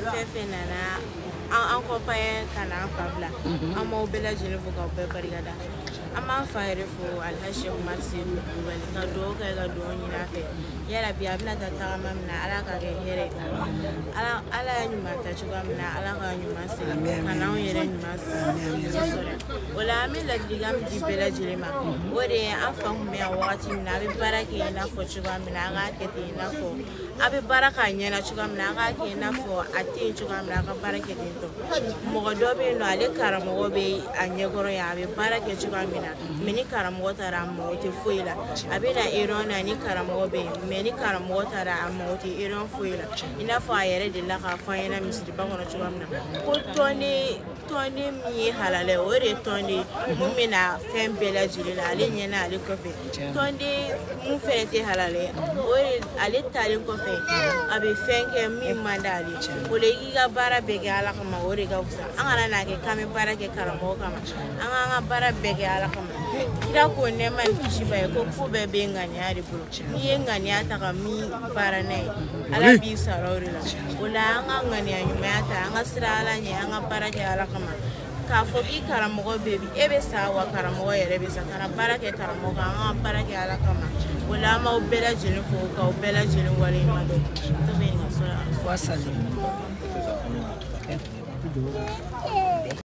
fefenana an kopaye kana fabla amma bela jini fu ka be barigada amma fayre fu alhashi umar sibu wali ka do ga do nyina fe yara biya bina ta tama mina ala ka ge here ala nyuma ta chuga mina ala ka nyuma se kana on yere nyuma se wala mi la digam di bela jilima wore an fa me wakati mina be barake ina fo chuga mina ga kete ina fo abe baraka nyana chuga mina ga ke ina fo ati chuga mina ga barake dinto mo do be no ale karamo be anyegoro ya be barake chuga mina meni karamo tara mo te fuila abena irona ni karamo be meni karamo tara mo te iron fuila ina fo ayere de la ka fa ina misri ba kono chuga mina ko toni mi halale ore toni mumina fembela jilila ale nyana ale kofe toni mu ferete halale ore ale tali kofe abe fenke mi mandali ole giga bara bege ala kama ore ga usa angana na ke kame bara ke karamo kama anga bara bege ala kama kira ko ne man kishiba ko fu be ngani ari bulu ni ngani ata kami bara nei ala bi sarori la ola anga ngani anyuma ata anga sira ala nya anga bara ke ala kama ka fo bi karamo bebi ebe sawa karamo yere be sakana bara ke karamo anga bara ke ala kama wala ma ubela jinu fo ka ubela jinu wale ma do to be ni so wasali